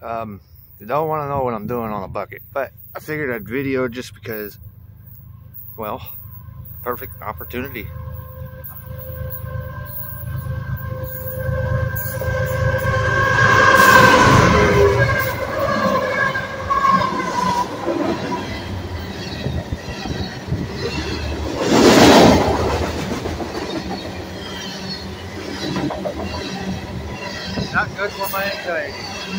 You don't want to know what I'm doing on the bucket, but I figured I'd video just because, well, perfect opportunity. Not good for my anxiety.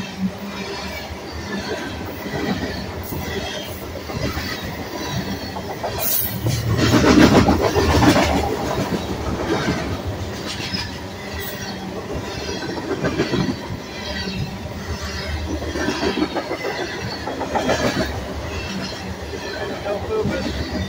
No movement.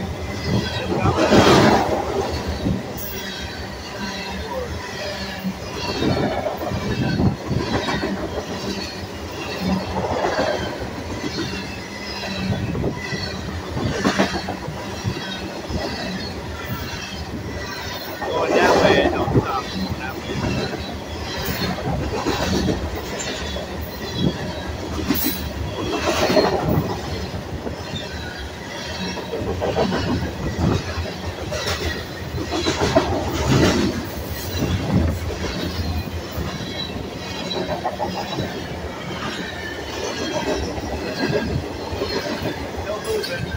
Going that way, don't stop. Going that way. No movement.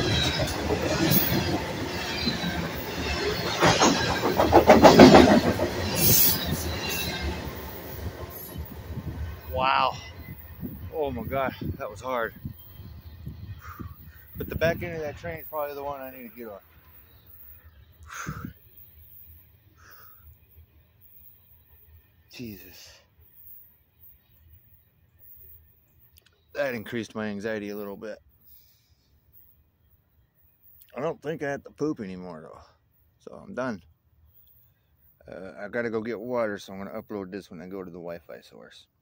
Wow. Oh my God, that was hard. But the back end of that train is probably the one I need to get on. Jesus. That increased my anxiety a little bit. I don't think I have to poop anymore though. So I'm done. I gotta go get water, so I'm gonna upload this when I go to the Wi-Fi source.